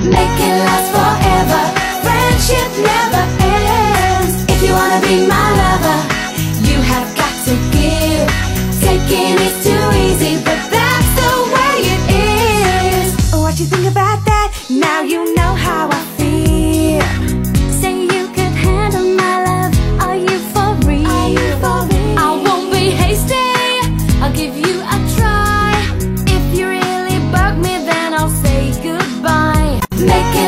make it last forever. Friendship never ends. If you wanna be my lover, you have got to give. Taking is too easy, but that's the way it is. What you think about that? Now you know how I feel. Say you could handle my love. Are you for real? Are you for real? I won't be hasty, I'll give you a try. If you really bug me, then I'll say goodbye. Make it